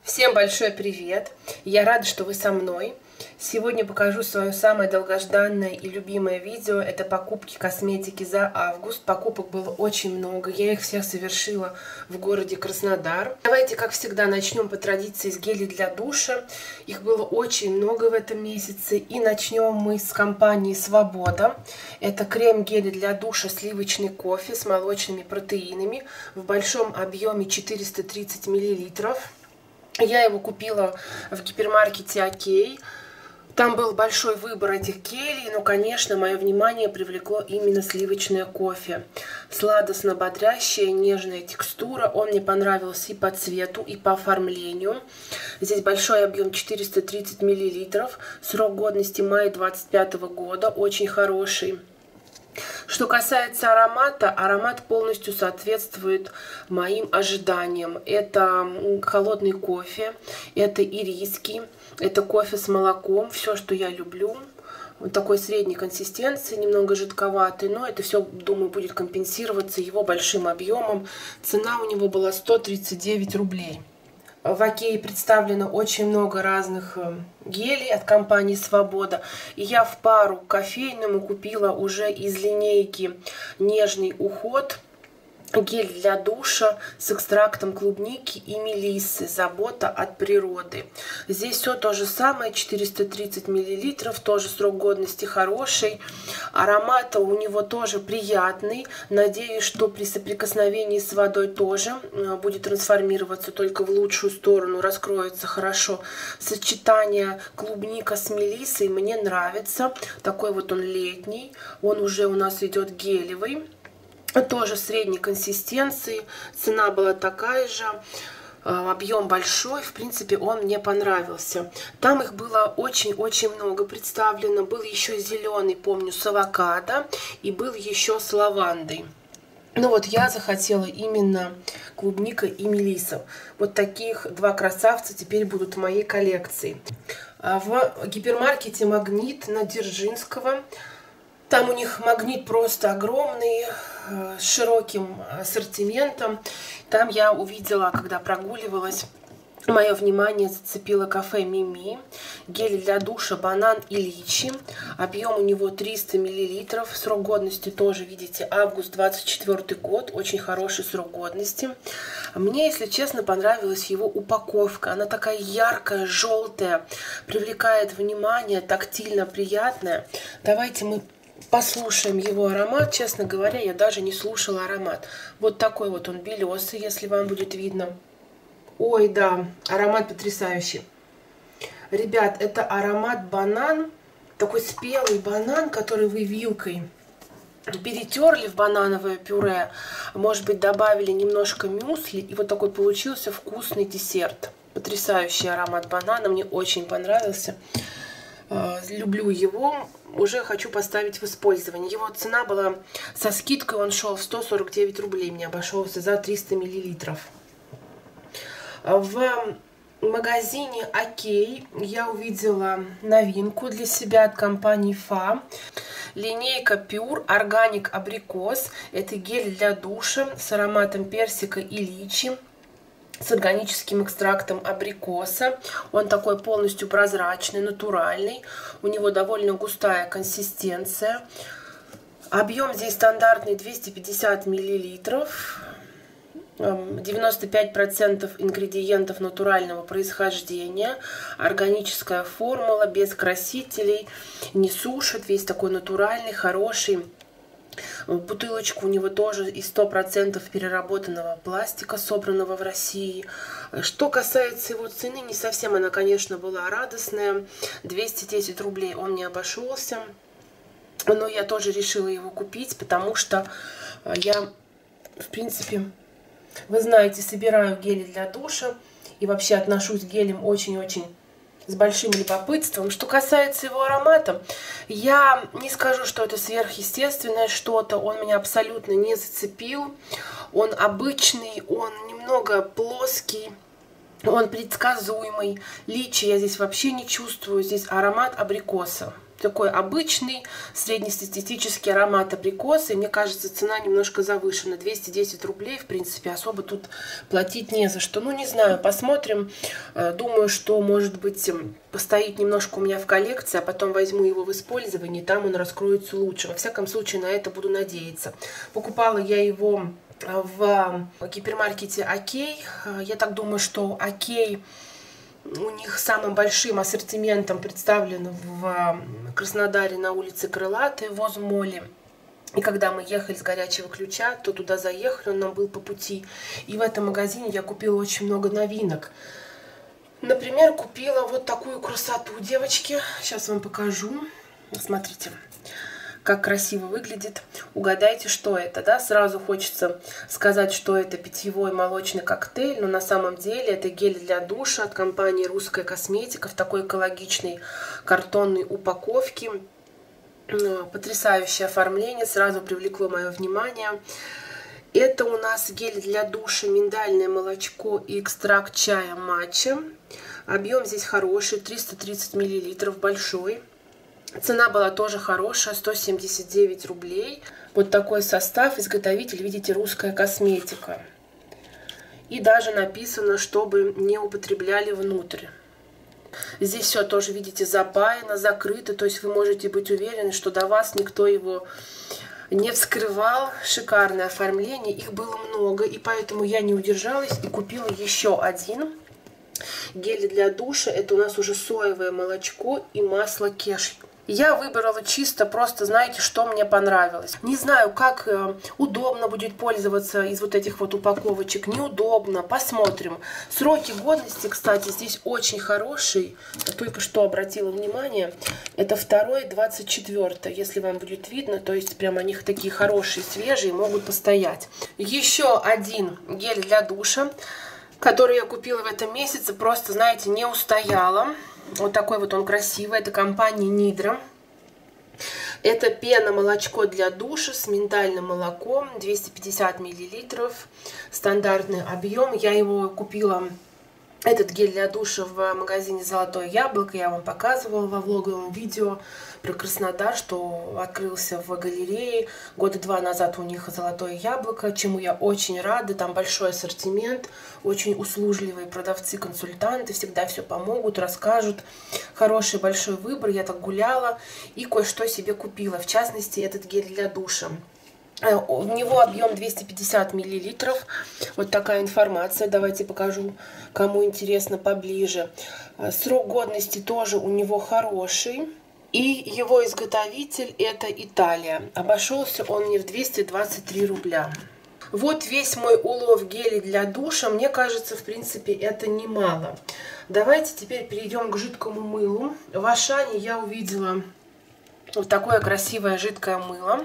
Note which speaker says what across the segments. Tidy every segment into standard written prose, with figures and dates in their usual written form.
Speaker 1: Всем большой привет! Я рада, что вы со мной. Сегодня покажу свое самое долгожданное и любимое видео. Это покупки косметики за август. Покупок было очень много. Я их всех совершила в городе Краснодар. Давайте, как всегда, начнем по традиции с гелей для душа. Их было очень много в этом месяце. И начнем мы с компании Свобода. Это крем-гели для душа сливочный кофе с молочными протеинами в большом объеме 430 мл. Я его купила в гипермаркете Окей. Там был большой выбор этих гелей, но, конечно, мое внимание привлекло именно сливочное кофе. Сладостно-бодрящая, нежная текстура. Он мне понравился и по цвету, и по оформлению. Здесь большой объем 430 мл. Срок годности мая 2025 года. Очень хороший. Что касается аромата, аромат полностью соответствует моим ожиданиям. Это холодный кофе, это ирийский, это кофе с молоком, все, что я люблю. Вот такой средней консистенции, немного жидковатый, но это все, думаю, будет компенсироваться его большим объемом. Цена у него была 139 рублей. В Окее представлено очень много разных гелей от компании Свобода. И я в пару к кофейному купила уже из линейки «Нежный уход» гель для душа с экстрактом клубники и мелиссы. Забота от природы. Здесь все то же самое, 430 мл, тоже срок годности хороший. Аромат у него тоже приятный. Надеюсь, что при соприкосновении с водой тоже будет трансформироваться только в лучшую сторону, раскроется хорошо. Сочетание клубника с мелиссой мне нравится. Такой вот он летний. Он уже у нас идет гелевый. Тоже средней консистенции, цена была такая же, объем большой, в принципе, он мне понравился. Там их было очень-очень много представлено. Был еще зеленый, помню, с авокадо, и был еще с лавандой. Ну вот я захотела именно клубника и мелисса. Вот таких два красавца теперь будут в моей коллекции. В гипермаркете «Магнит» на Дзержинского. Там у них магнит просто огромный, с широким ассортиментом. Там я увидела, когда прогуливалась, мое внимание зацепило кафе Мими. Гель для душа банан и личи. Объем у него 300 мл. Срок годности тоже, видите, август 24 год. Очень хороший срок годности. Мне, если честно, понравилась его упаковка. Она такая яркая, желтая, привлекает внимание, тактильно приятная. Давайте мы послушаем его аромат. Честно говоря, я даже не слушала аромат. Вот такой вот он белесый, если вам будет видно. Ой, да, аромат потрясающий. Ребят, это аромат банан. Такой спелый банан, который вы вилкой перетерли в банановое пюре. Может быть, добавили немножко мюсли. И вот такой получился вкусный десерт. Потрясающий аромат банана. Мне очень понравился. Люблю его. Уже хочу поставить в использование. Его цена была со скидкой, он шел в 149 рублей. Мне обошелся за 300 миллилитров. В магазине Окей я увидела новинку для себя от компании Фа. Линейка Pure Organic Абрикос. Это гель для душа с ароматом персика и личи, с органическим экстрактом абрикоса. Он такой полностью прозрачный, натуральный. У него довольно густая консистенция. Объем здесь стандартный 250 мл. 95% ингредиентов натурального происхождения. Органическая формула, без красителей. Не сушит. Весь такой натуральный, хороший. Бутылочка у него тоже из 100% переработанного пластика, собранного в России. Что касается его цены, не совсем она, конечно, была радостная. 210 рублей он мне обошелся. Но я тоже решила его купить, потому что я, в принципе, вы знаете, собираю гели для душа. И вообще отношусь к гелям очень-очень с большим любопытством. Что касается его аромата, я не скажу, что это сверхъестественное что-то. Он меня абсолютно не зацепил. Он обычный, он немного плоский, он предсказуемый. Личи я здесь вообще не чувствую. Здесь аромат абрикоса. такой обычный среднестатистический аромат абрикоса. И мне кажется, цена немножко завышена. 210 рублей, в принципе, особо тут платить не за что. Ну, не знаю, посмотрим. Думаю, что, может быть, постоит немножко у меня в коллекции, а потом возьму его в использование, и там он раскроется лучше. Во всяком случае, на это буду надеяться. Покупала я его в гипермаркете Окей. Я так думаю, что Окей у них самым большим ассортиментом представлен в Краснодаре на улице Крылатой, в Озмоле. И когда мы ехали с Горячего Ключа, то туда заехали, он нам был по пути. И в этом магазине я купила очень много новинок. Например, купила вот такую красоту, девочки. Сейчас вам покажу. Смотрите, как красиво выглядит. Угадайте, что это, да? Сразу хочется сказать, что это питьевой молочный коктейль, но на самом деле это гель для душа от компании «Русская косметика» в такой экологичной картонной упаковке. Потрясающее оформление, сразу привлекло мое внимание. Это у нас гель для душа, миндальное молочко и экстракт чая матча. Объем здесь хороший, 330 мл, большой. Цена была тоже хорошая, 179 рублей. Вот такой состав, изготовитель, видите, «Русская косметика». И даже написано, чтобы не употребляли внутрь. Здесь все тоже, видите, запаяно, закрыто. То есть вы можете быть уверены, что до вас никто его не вскрывал. Шикарное оформление, их было много. И поэтому я не удержалась и купила еще один гель для душа. Это у нас уже соевое молочко и масло кешью. Я выбрала чисто просто, знаете, что мне понравилось. Не знаю, как удобно будет пользоваться из вот этих вот упаковочек. Неудобно. Посмотрим. Сроки годности, кстати, здесь очень хорошие. Я только что обратила внимание. Это 2-й, 24-й. Если вам будет видно, то есть прям они такие хорошие, свежие, могут постоять. Еще один гель для душа, который я купила в этом месяце. Просто, знаете, не устояла. Вот такой вот он красивый. Это компания Нидра. Это пена молочко для душа с миндальным молоком. 250 мл. Стандартный объем. Я его купила, этот гель для душа, в магазине «Золотое яблоко». Я вам показывала во влоговом видео про Краснодар, что открылся в галерее. Года 2 назад у них «Золотое яблоко», чему я очень рада. Там большой ассортимент, очень услужливые продавцы-консультанты, всегда все помогут, расскажут. Хороший большой выбор. Я так гуляла и кое-что себе купила. В частности, этот гель для душа. У него объем 250 мл. Вот такая информация. Давайте покажу, кому интересно, поближе. Срок годности тоже у него хороший. И его изготовитель — это Италия. Обошелся он мне в 223 рубля. Вот весь мой улов гелей для душа. Мне кажется, в принципе, это немало. Давайте теперь перейдем к жидкому мылу. В Ашане я увидела вот такое красивое жидкое мыло.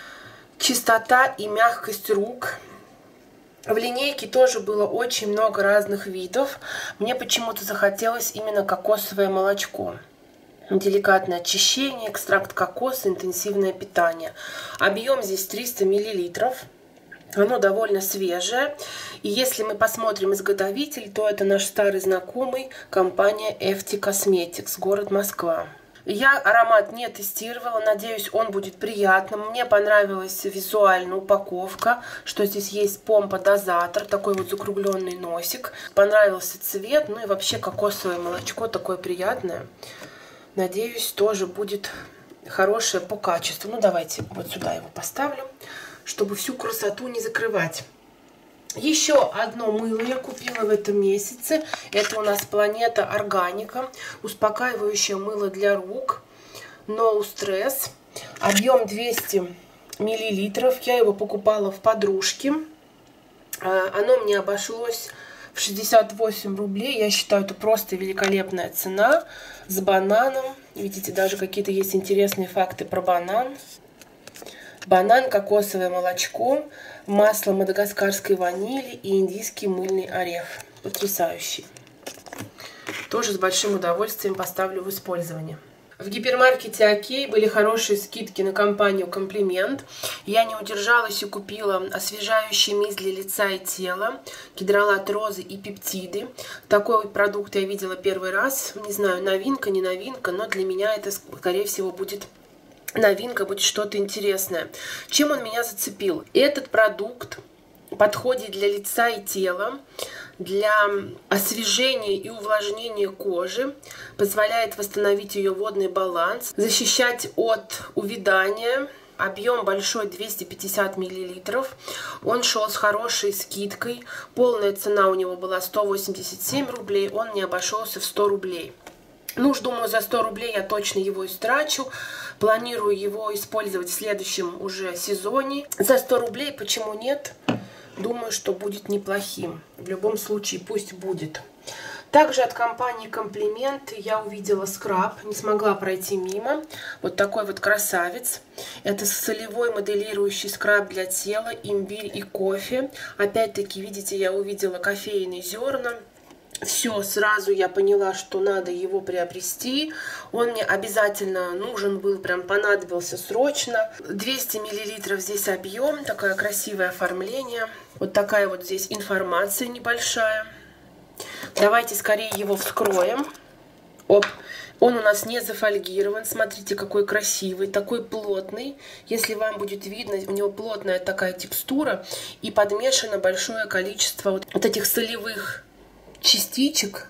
Speaker 1: Чистота и мягкость рук. В линейке тоже было очень много разных видов. Мне почему-то захотелось именно кокосовое молочко. Деликатное очищение, экстракт кокоса, интенсивное питание. Объем здесь 300 мл. Оно довольно свежее. И если мы посмотрим изготовитель, то это наш старый знакомый, компания FT Cosmetics, город Москва. Я аромат не тестировала, надеюсь, он будет приятным. Мне понравилась визуально упаковка, что здесь есть помпа-дозатор, такой вот закругленный носик. Понравился цвет, ну и вообще кокосовое молочко такое приятное. Надеюсь, тоже будет хорошее по качеству. Ну, давайте вот сюда его поставлю, чтобы всю красоту не закрывать. Еще одно мыло я купила в этом месяце. Это у нас Планета Органика. Успокаивающее мыло для рук. No Stress. Объем 200 мл. Я его покупала в подружке. Оно мне обошлось в 68 рублей. Я считаю, это просто великолепная цена. С бананом. Видите, даже какие-то есть интересные факты про банан. Банан, кокосовое молочко, масло мадагаскарской ванили и индийский мыльный орех. Потрясающий. Тоже с большим удовольствием поставлю в использование. В гипермаркете Окей были хорошие скидки на компанию Комплимент. Я не удержалась и купила освежающий мисс для лица и тела, гидролат розы и пептиды. Такой вот продукт я видела первый раз. Не знаю, новинка, не новинка, но для меня это, скорее всего, будет новинка, будет что-то интересное. Чем он меня зацепил? Этот продукт подходит для лица и тела, для освежения и увлажнения кожи, позволяет восстановить ее водный баланс, защищать от увядания. Объем большой, 250 мл. Он шел с хорошей скидкой. Полная цена у него была 187 рублей. Он не обошелся в 100 рублей. Ну уж думаю, за 100 рублей я точно его истрачу. Планирую его использовать в следующем уже сезоне. За 100 рублей почему нет? Думаю, что будет неплохим. В любом случае, пусть будет. Также от компании Комплимент я увидела скраб, не смогла пройти мимо. Вот такой вот красавец. Это солевой моделирующий скраб для тела, имбирь и кофе. Опять-таки, видите, я увидела кофейные зерна. Все, сразу я поняла, что надо его приобрести. Он мне обязательно нужен был, прям понадобился срочно. 200 мл здесь объем, такое красивое оформление. Вот такая вот здесь информация небольшая. Давайте скорее его вскроем. Оп. Он у нас не зафольгирован. Смотрите, какой красивый, такой плотный. Если вам будет видно, у него плотная такая текстура и подмешано большое количество вот этих солевых частичек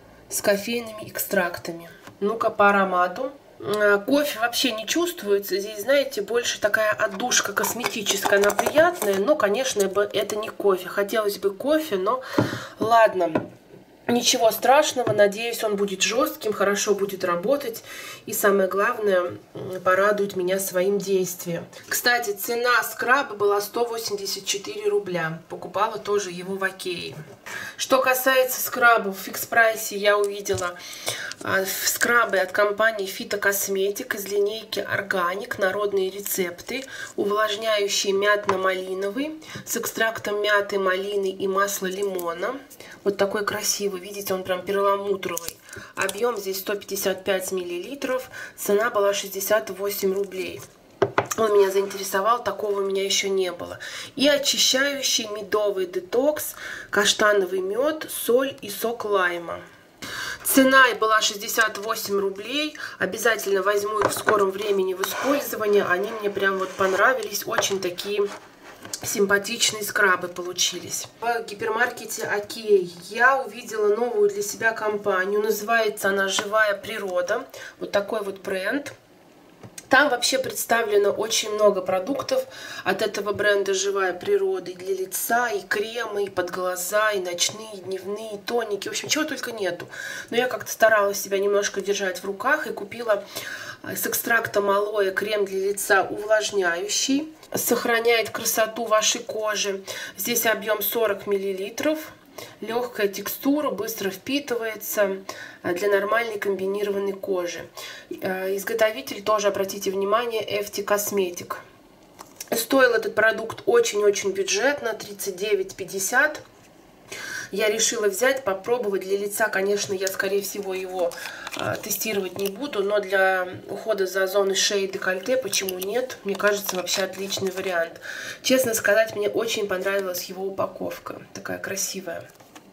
Speaker 1: с кофейными экстрактами. Ну-ка по аромату. Кофе вообще не чувствуется. Здесь, знаете, больше такая отдушка косметическая. Она приятная, но, конечно, это не кофе. Хотелось бы кофе, но ладно. Ничего страшного. Надеюсь, он будет жестким, хорошо будет работать. И самое главное, порадует меня своим действием. Кстати, цена скраба была 184 рубля. Покупала тоже его в Окее. Что касается скрабов, в фикс-прайсе я увидела скрабы от компании Фитокосметик из линейки Органик, народные рецепты, увлажняющий мятно-малиновый с экстрактом мяты, малины и масла лимона. Вот такой красивый, видите, он прям перламутровый. Объем здесь 155 мл, цена была 68 рублей. Он меня заинтересовал, такого у меня еще не было. И очищающий медовый детокс, каштановый мед, соль и сок лайма. Цена была 68 рублей. Обязательно возьму их в скором времени в использование. Они мне прям вот понравились. Очень такие симпатичные скрабы получились. В гипермаркете Окей я увидела новую для себя компанию. Называется она «Живая природа». Вот такой вот бренд. Там вообще представлено очень много продуктов от этого бренда «Живая природа». И для лица, и кремы, и под глаза, и ночные, и дневные, и тоники. В общем, чего только нету. Но я как-то старалась себя немножко держать в руках и купила с экстрактом алоэ крем для лица увлажняющий. Сохраняет красоту вашей кожи. Здесь объем 40 мл. Легкая текстура, быстро впитывается для нормальной комбинированной кожи. Изготовитель тоже, обратите внимание, FT Cosmetic. Стоил этот продукт очень-очень бюджетно, 39,50. Я решила взять, попробовать. Для лица, конечно, я, скорее всего, его тестировать не буду, но для ухода за зоной шеи и декольте, почему нет? Мне кажется, вообще отличный вариант. Честно сказать, мне очень понравилась его упаковка. Такая красивая.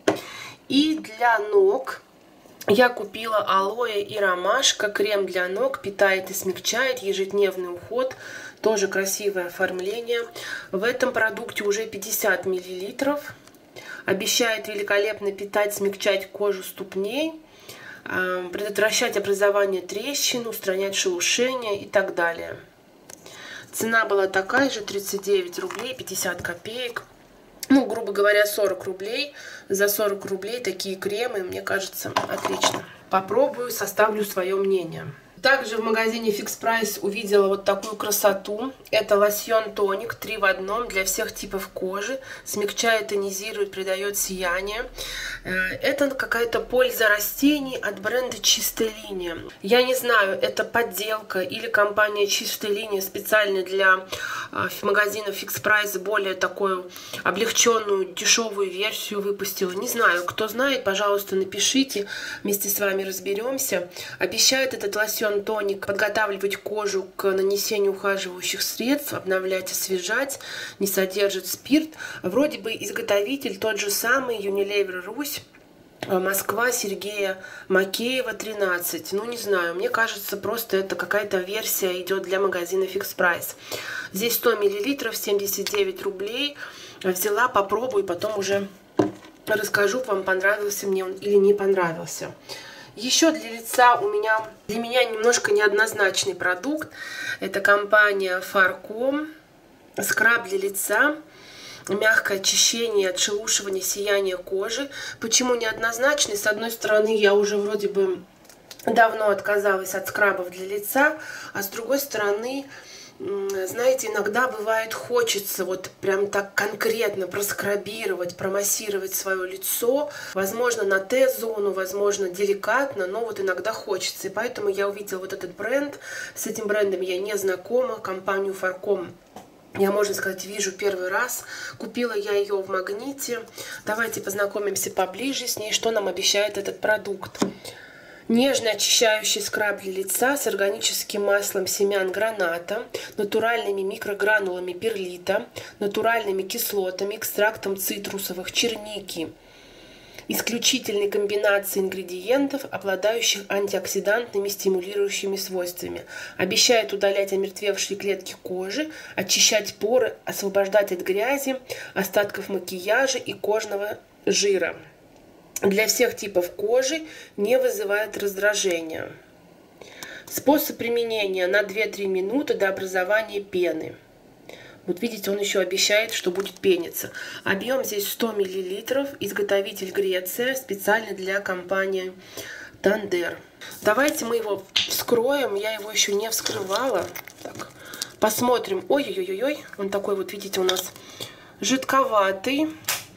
Speaker 1: И для ног я купила алоэ и ромашка. Крем для ног, питает и смягчает, ежедневный уход. Тоже красивое оформление. В этом продукте уже 50 мл. Обещает великолепно питать, смягчать кожу ступней, предотвращать образование трещин, устранять шелушение и так далее. Цена была такая же, 39 рублей 50 копеек. Ну, грубо говоря, 40 рублей. За 40 рублей такие кремы, мне кажется, отлично. Попробую, составлю свое мнение. Также в магазине Fix Price увидела вот такую красоту. Это лосьон-тоник 3 в 1 для всех типов кожи. Смягчает, тонизирует, придает сияние. Это какая-то польза растений от бренда Чистая линия. Я не знаю, это подделка или компания Чистая линия специально для магазина Fix Price более такую облегченную, дешевую версию выпустила. Не знаю, кто знает, пожалуйста, напишите. Вместе с вами разберемся. Обещает этот лосьон Lotion тоник, подготавливать кожу к нанесению ухаживающих средств, обновлять, освежать, не содержит спирт. Вроде бы изготовитель тот же самый, Unilever Русь, Москва, Сергея Макеева, 13. Ну, не знаю, мне кажется, просто это какая-то версия идет для магазина Fix Price. Здесь 100 мл, 79 рублей. Взяла, попробую, потом уже расскажу, вам понравился мне он или не понравился. Еще для лица для меня немножко неоднозначный продукт. Это компания Farcom. Скраб для лица. Мягкое очищение, отшелушивание, сияние кожи. Почему неоднозначный? С одной стороны, я уже вроде бы давно отказалась от скрабов для лица, а с другой стороны, знаете, иногда бывает хочется вот прям так конкретно проскрабировать, промассировать свое лицо, возможно, на Т-зону, возможно, деликатно, но вот иногда хочется. И поэтому я увидела вот этот бренд. С этим брендом я не знакома, компанию Farcom. Я, можно сказать, вижу первый раз. Купила я ее в Магните. Давайте познакомимся поближе с ней, что нам обещает этот продукт. Нежный очищающий скраб для лица с органическим маслом семян граната, натуральными микрогранулами перлита, натуральными кислотами, экстрактом цитрусовых, черники. Исключительной комбинации ингредиентов, обладающих антиоксидантными стимулирующими свойствами. Обещает удалять омертвевшие клетки кожи, очищать поры, освобождать от грязи, остатков макияжа и кожного жира. Для всех типов кожи, не вызывает раздражения. Способ применения: на 2-3 минуты до образования пены. Вот видите, он еще обещает, что будет пениться. Объем здесь 100 мл. Изготовитель Греция, специально для компании Тандер. Давайте мы его вскроем. Я его еще не вскрывала. Так, посмотрим. Ой-ой-ой-ой. Он такой вот, видите, у нас жидковатый.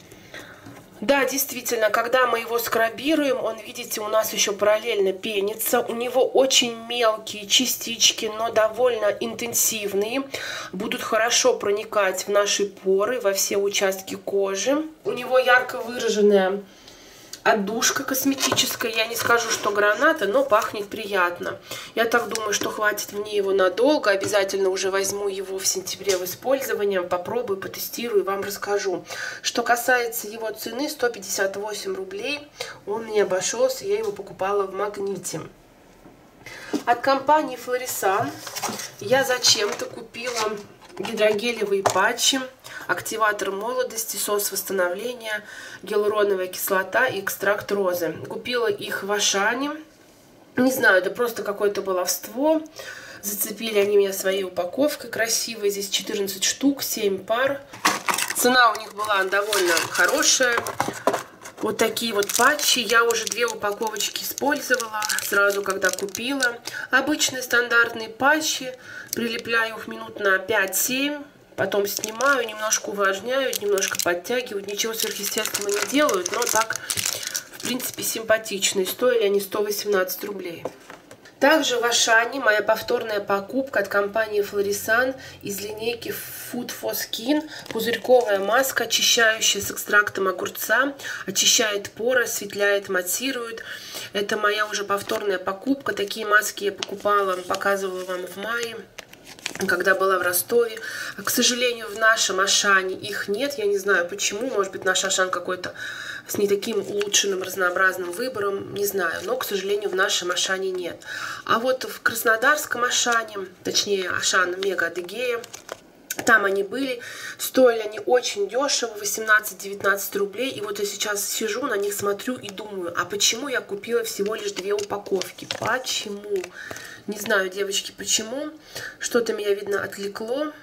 Speaker 1: Да, действительно, когда мы его скрабируем, он, видите, у нас еще параллельно пенится. У него очень мелкие частички, но довольно интенсивные. Будут хорошо проникать в наши поры, во все участки кожи. У него ярко выраженная отдушка косметическая. Я не скажу, что граната, но пахнет приятно. Я так думаю, что хватит мне его надолго. Обязательно уже возьму его в сентябре в использование. Попробую, потестирую, вам расскажу. Что касается его цены, 158 рублей. Он мне обошелся, я его покупала в Магните. От компании Florisan я зачем-то купила гидрогелевые патчи, активатор молодости, сос восстановления, гиалуроновая кислота и экстракт розы. Купила их в Ашане. Не знаю, это просто какое-то баловство. Зацепили они меня своей упаковкой красивой. Здесь 14 штук, 7 пар. Цена у них была довольно хорошая. Вот такие вот патчи. Я уже 2 упаковочки использовала сразу, когда купила. Обычные стандартные патчи. Прилепляю их минут на 5-7. Потом снимаю, немножко увлажняю, немножко подтягиваю. Ничего сверхъестественного не делают, но так, в принципе, симпатичные. Стоили они 118 рублей. Также в Ашане моя повторная покупка от компании Florisan из линейки Food for Skin. Пузырьковая маска, очищающая с экстрактом огурца. Очищает поры, осветляет, матирует. Это моя уже повторная покупка. Такие маски я покупала, показывала вам в мае, когда была в Ростове. К сожалению, в нашем Ашане их нет. Я не знаю почему. Может быть, наш Ашан какой-то с не таким улучшенным, разнообразным выбором. Не знаю. Но, к сожалению, в нашем Ашане нет. А вот в Краснодарском Ашане, точнее, Ашан Мега Адыгея, там они были. Стоили они очень дешево, 18-19 рублей. И вот я сейчас сижу, на них смотрю и думаю, а почему я купила всего лишь 2 упаковки? Почему? Не знаю, девочки, почему. Что-то меня, видно, отвлекло.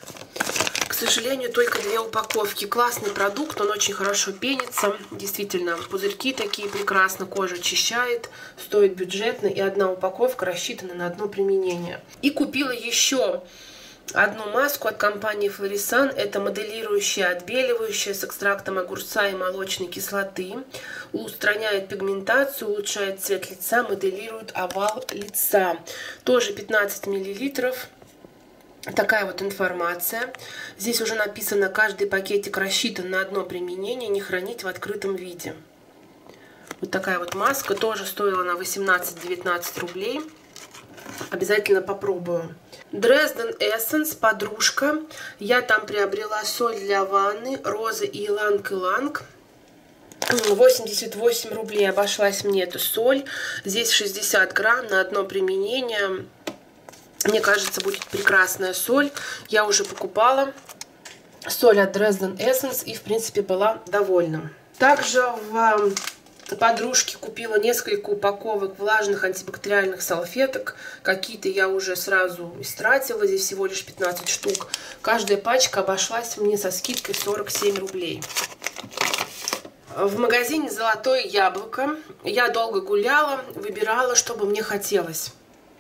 Speaker 1: К сожалению, только 2 упаковки. Классный продукт, он очень хорошо пенится. Действительно, пузырьки такие прекрасно, кожа очищает. Стоит бюджетно, и 1 упаковка рассчитана на одно применение. И купила еще одну маску от компании Florisan. Это моделирующая, отбеливающая с экстрактом огурца и молочной кислоты. Устраняет пигментацию, улучшает цвет лица, моделирует овал лица. Тоже 15 мл. Такая вот информация. Здесь уже написано, каждый пакетик рассчитан на одно применение, не хранить в открытом виде. Вот такая вот маска. Тоже стоила на 18-19 рублей. Обязательно попробую. Dresden Essence, подружка. Я там приобрела соль для ванны, роза и иланг-иланг. 88 рублей обошлась мне эта соль. Здесь 60 грамм на одно применение. Мне кажется, будет прекрасная соль. Я уже покупала соль от Dresden Essence и, в принципе, была довольна. Также в подружке купила несколько упаковок влажных антибактериальных салфеток. Какие-то я уже сразу истратила. Здесь всего лишь 15 штук. Каждая пачка обошлась мне со скидкой 47 рублей. В магазине «Золотое яблоко» я долго гуляла, выбирала, что бы мне хотелось.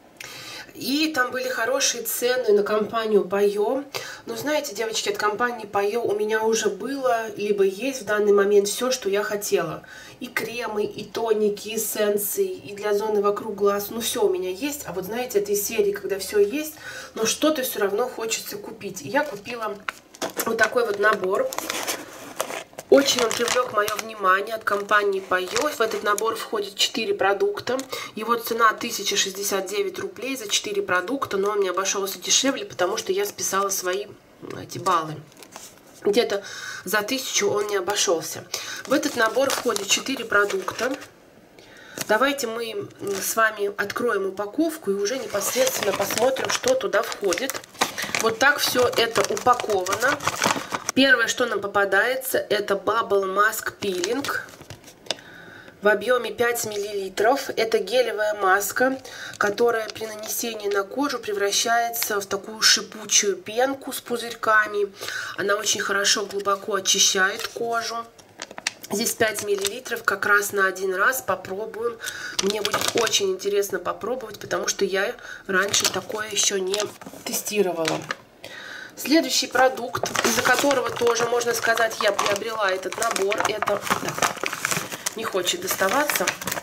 Speaker 1: И там были хорошие цены на компанию Пайо. Но знаете, девочки, от компании Пайо у меня уже было, либо есть в данный момент все, что я хотела. И кремы, и тоники, и эссенции, и для зоны вокруг глаз. Ну, все у меня есть. А вот знаете, этой серии, когда все есть, но что-то все равно хочется купить. И я купила вот такой вот набор. Очень он привлек мое внимание от компании Пайо. В этот набор входит 4 продукта. Его цена 1069 рублей за 4 продукта, но он мне обошелся дешевле, потому что я списала свои эти баллы. Где-то за 1000 он не обошелся. В этот набор входит 4 продукта. Давайте мы с вами откроем упаковку и уже непосредственно посмотрим, что туда входит. Вот так все это упаковано. Первое, что нам попадается, это Bubble Mask Peeling в объеме 5 мл. Это гелевая маска, которая при нанесении на кожу превращается в такую шипучую пенку с пузырьками. Она очень хорошо, глубоко очищает кожу. Здесь 5 мл, как раз на один раз попробуем. Мне будет очень интересно попробовать, потому что я раньше такое еще не тестировала. Следующий продукт, из-за которого тоже, можно сказать, я приобрела этот набор, это... не хочет доставаться.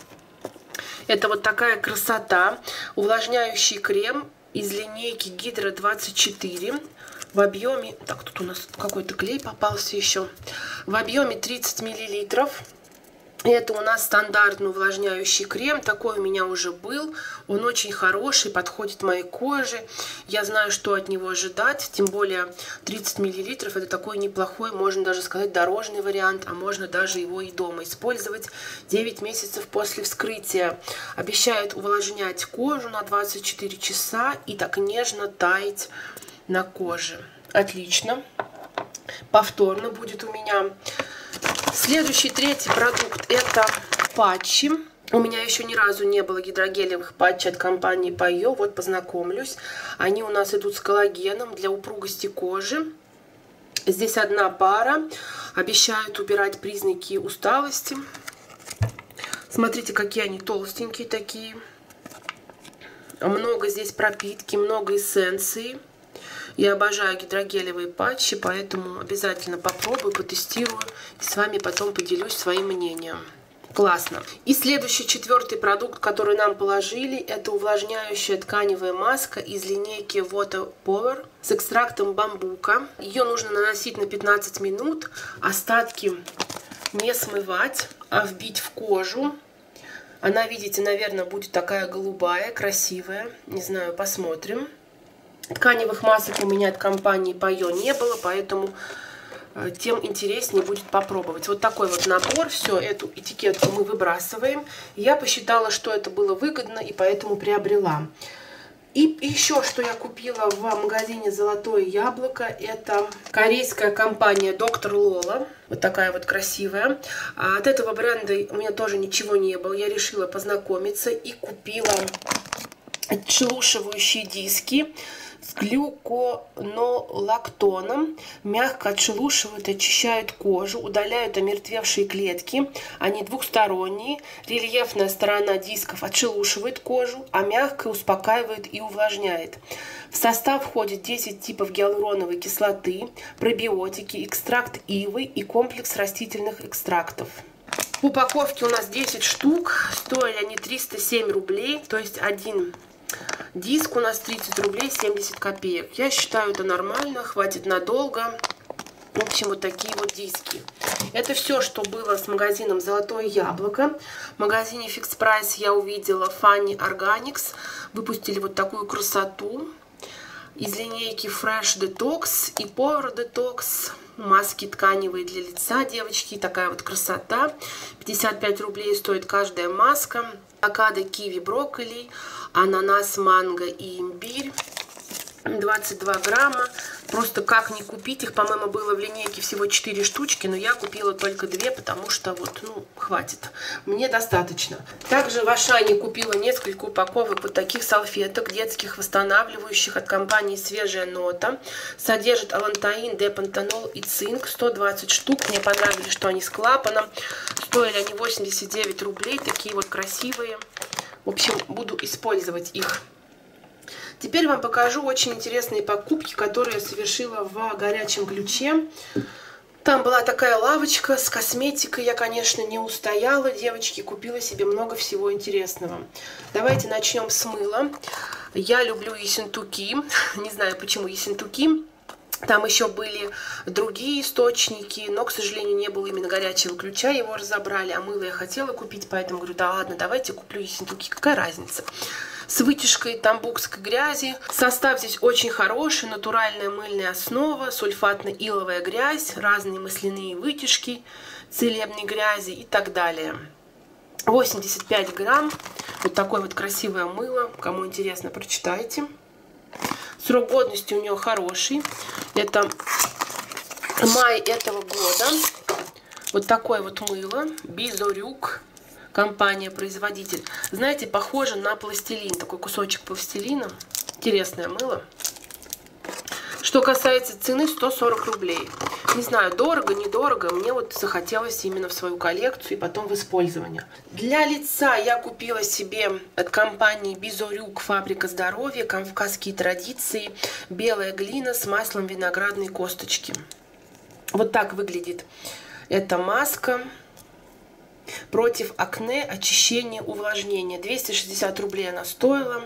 Speaker 1: Это вот такая красота. Увлажняющий крем из линейки Гидро 24 в объеме... Так, тут у нас какой-то клей попался еще. В объеме 30 мл. Это у нас стандартный увлажняющий крем. Такой у меня уже был. Он очень хороший, подходит моей коже. Я знаю, что от него ожидать. Тем более 30 мл это такой неплохой, можно даже сказать, дорожный вариант. А можно даже его и дома использовать 9 месяцев после вскрытия. Обещает увлажнять кожу на 24 часа и так нежно таять на коже. Отлично. Повторно будет у меня. Следующий, третий продукт, это патчи. У меня еще ни разу не было гидрогелевых патчей от компании Пайо. Вот познакомлюсь. Они у нас идут с коллагеном для упругости кожи. Здесь одна пара. Обещают убирать признаки усталости. Смотрите, какие они толстенькие такие. Много здесь пропитки, много эссенции. Я обожаю гидрогелевые патчи, поэтому обязательно попробую, потестирую и с вами потом поделюсь своим мнением. Классно. И следующий, четвертый продукт, который нам положили, это увлажняющая тканевая маска из линейки Water Power с экстрактом бамбука. Ее нужно наносить на 15 минут, остатки не смывать, а вбить в кожу. Она, видите, наверное, будет такая голубая, красивая. Не знаю, посмотрим. Тканевых масок у меня от компании Пайо не было, поэтому тем интереснее будет попробовать. Вот такой вот набор. Все, эту этикетку мы выбрасываем. Я посчитала, что это было выгодно, и поэтому приобрела. И еще, что я купила в магазине «Золотое яблоко», это корейская компания Dr. Lola. Вот такая вот красивая. А от этого бренда у меня тоже ничего не было. Я решила познакомиться и купила отшелушивающие диски с глюконолактоном. Мягко отшелушивают, очищают кожу, удаляют омертвевшие клетки. Они двухсторонние. Рельефная сторона дисков отшелушивает кожу, а мягкая успокаивает и увлажняет. В состав входит 10 типов гиалуроновой кислоты, пробиотики, экстракт ивы и комплекс растительных экстрактов. В упаковке у нас 10 штук. Стоили они 307 рублей, то есть один диск у нас 30 рублей 70 копеек. Я считаю, это нормально, хватит надолго. В общем, вот такие вот диски. Это все, что было с магазином «Золотое яблоко». В магазине Fix Price я увидела Funny Organics. Выпустили вот такую красоту. Из линейки Fresh Detox и Pore Detox. Маски тканевые для лица, девочки. Такая вот красота. 55 рублей стоит каждая маска. Авокадо, киви, брокколи, ананас, манго и имбирь. 22 грамма. Просто как не купить их, по-моему, было в линейке всего 4 штучки, но я купила только 2, потому что вот, ну, хватит. Мне достаточно. Также в Ашане купила несколько упаковок вот таких салфеток детских, восстанавливающих от компании «Свежая нота». Содержит алантаин, депантенол и цинк. 120 штук. Мне понравились, что они с клапаном. Стоили они 89 рублей. Такие вот красивые. В общем, буду использовать их. Теперь вам покажу очень интересные покупки, которые я совершила в горячем ключе. Там была такая лавочка с косметикой. Я, конечно, не устояла, девочки, купила себе много всего интересного. Давайте начнем с мыла. Я люблю Ессентуки. Не знаю, почему Ессентуки. Там еще были другие источники, но, к сожалению, не было именно горячего ключа, его разобрали, а мыло я хотела купить, поэтому говорю, да ладно, давайте куплю Ессентуки, какая разница. С вытяжкой тамбукской грязи. Состав здесь очень хороший, натуральная мыльная основа, сульфатно-иловая грязь, разные масляные вытяжки, целебной грязи и так далее. 85 грамм, вот такое вот красивое мыло, кому интересно, прочитайте. Срок годности у нее хороший. Это май этого года. Вот такое вот мыло. Бизорюк. Компания-производитель. Знаете, похоже на пластилин. Такой кусочек пластилина. Интересное мыло. Что касается цены, 140 рублей. Не знаю, дорого, недорого. Мне вот захотелось именно в свою коллекцию и потом в использование. Для лица я купила себе от компании Бизорюк «Фабрика здоровья», «Кавказские традиции», белая глина с маслом виноградной косточки. Вот так выглядит эта маска. Против акне, очищения, увлажнения. 260 рублей она стоила.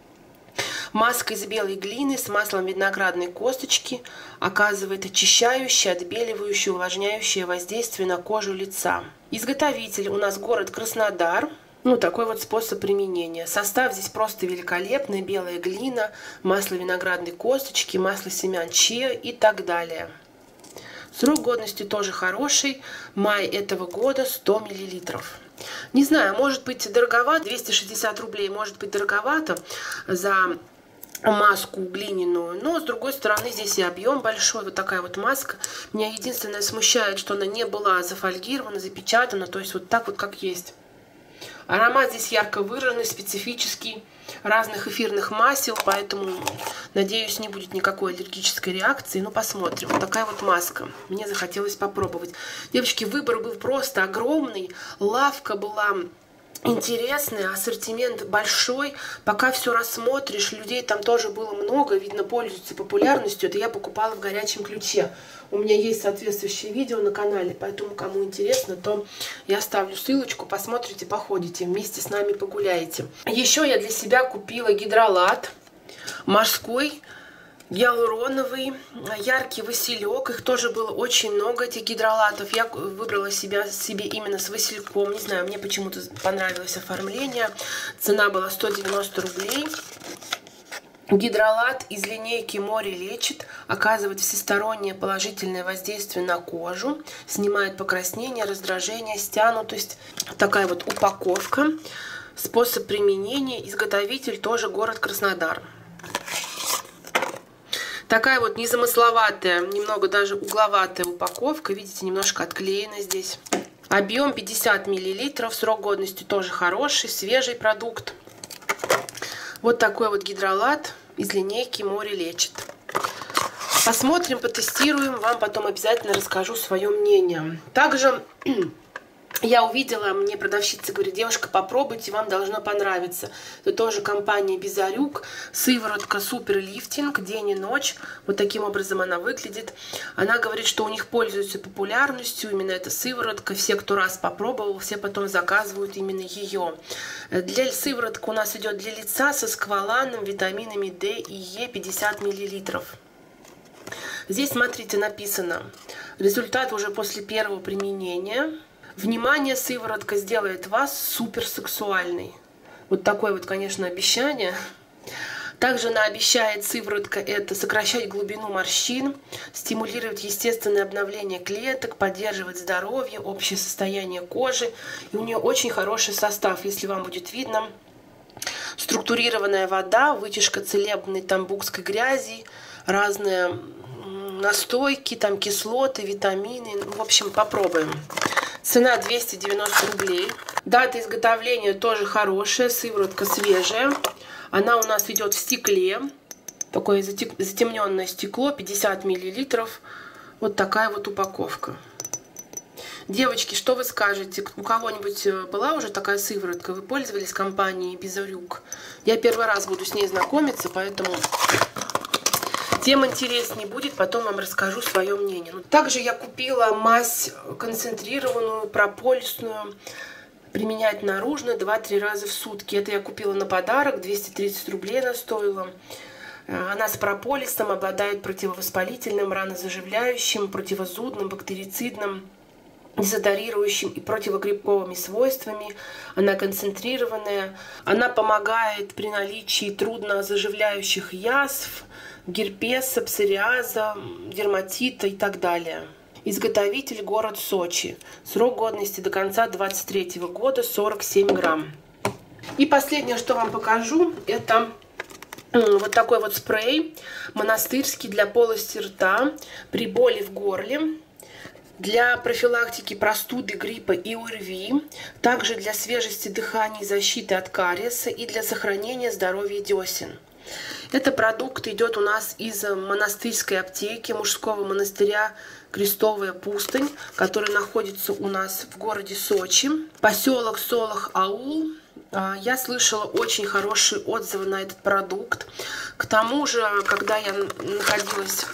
Speaker 1: Маска из белой глины с маслом виноградной косточки оказывает очищающее, отбеливающее, увлажняющее воздействие на кожу лица. Изготовитель у нас город Краснодар. Ну, такой вот способ применения. Состав здесь просто великолепный. Белая глина, масло виноградной косточки, масло семян чиа и так далее. Срок годности тоже хороший. Май этого года, 100 мл. Не знаю, может быть дороговато. 260 рублей может быть дороговато за маску глиняную, но с другой стороны здесь и объем большой, вот такая вот маска. Меня единственное смущает, что она не была зафольгирована, запечатана, то есть вот так вот как есть. Аромат здесь ярко выраженный, специфический, разных эфирных масел, поэтому, надеюсь, не будет никакой аллергической реакции. Ну, посмотрим. Вот такая вот маска. Мне захотелось попробовать. Девочки, выбор был просто огромный. Лавка была интересный, ассортимент большой. Пока все рассмотришь, людей там тоже было много, видно, пользуются популярностью. Это я покупала в горячем ключе. У меня есть соответствующее видео на канале, поэтому, кому интересно, то я оставлю ссылочку, посмотрите, походите, вместе с нами погуляете. Еще я для себя купила гидролат морской, гиалуроновый, яркий василек. Их тоже было очень много, этих гидролатов. Я выбрала себе именно с васильком. Не знаю, мне почему-то понравилось оформление. Цена была 190 рублей. Гидролат из линейки «Море лечит», оказывает всестороннее положительное воздействие на кожу, снимает покраснение, раздражение, стянутость. Такая вот упаковка. Способ применения. Изготовитель тоже город Краснодар. Такая вот незамысловатая, немного даже угловатая упаковка. Видите, немножко отклеена здесь. Объем 50 мл. Срок годности тоже хороший, свежий продукт. Вот такой вот гидролат из линейки «Море лечит». Посмотрим, потестируем. Вам потом обязательно расскажу свое мнение. Также я увидела, мне продавщица говорит, девушка, попробуйте, вам должно понравиться. Это тоже компания Бизорюк. Сыворотка Супер Лифтинг, день и ночь. Вот таким образом она выглядит. Она говорит, что у них пользуются популярностью именно эта сыворотка. Все, кто раз попробовал, все потом заказывают именно ее. Для сыворотка у нас идет для лица со скваланом, витаминами D и Е 50 мл. Здесь, смотрите, написано: результат уже после первого применения. Внимание, сыворотка сделает вас суперсексуальной. Вот такое вот, конечно, обещание. Также она обещает, сыворотка, это сокращать глубину морщин, стимулировать естественное обновление клеток, поддерживать здоровье, общее состояние кожи. И у нее очень хороший состав, если вам будет видно. Структурированная вода, вытяжка целебной тамбукской грязи, разные настойки, там кислоты, витамины. В общем, попробуем. Цена 290 рублей. Дата изготовления тоже хорошая, сыворотка свежая. Она у нас идет в стекле. Такое затемненное стекло, 50 мл. Вот такая вот упаковка. Девочки, что вы скажете? У кого-нибудь была уже такая сыворотка? Вы пользовались компанией Безорюк? Я первый раз буду с ней знакомиться, поэтому тем интереснее будет. Потом вам расскажу свое мнение. Также я купила мазь концентрированную, прополисную. Применять наружно 2-3 раза в сутки. Это я купила на подарок, 230 рублей она стоила. Она с прополисом, обладает противовоспалительным, ранозаживляющим, противозудным, бактерицидным, дезодорирующим и противогрибковыми свойствами. Она концентрированная. Она помогает при наличии труднозаживляющих язв, герпеса, псориаза, дерматита и так далее. Изготовитель город Сочи. Срок годности до конца 2023 года 47 грамм. И последнее, что вам покажу, это вот такой вот спрей монастырский для полости рта при боли в горле, для профилактики простуды, гриппа и ОРВИ, также для свежести дыхания и защиты от кариеса и для сохранения здоровья десен. Этот продукт идет у нас из монастырской аптеки мужского монастыря Крестовая Пустынь, который находится у нас в городе Сочи, поселок Солох-Аул. Я слышала очень хорошие отзывы на этот продукт. К тому же, когда я находилась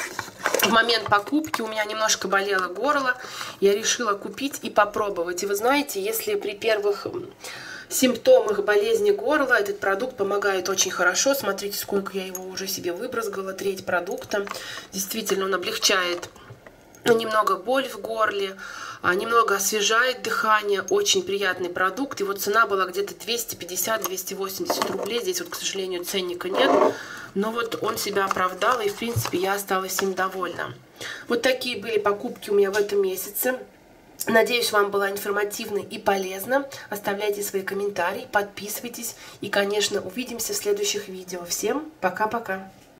Speaker 1: в момент покупки, у меня немножко болело горло, я решила купить и попробовать. И вы знаете, если при первых симптомах болезни горла этот продукт помогает очень хорошо. Смотрите, сколько я его уже себе выбрызгала, треть продукта. Действительно, он облегчает немного боль в горле, немного освежает дыхание. Очень приятный продукт. И вот цена была где-то 250-280 рублей. Здесь вот, к сожалению, ценника нет. Но вот он себя оправдал, и, в принципе, я осталась им довольна. Вот такие были покупки у меня в этом месяце. Надеюсь, вам было информативно и полезно. Оставляйте свои комментарии, подписывайтесь. И, конечно, увидимся в следующих видео. Всем пока-пока!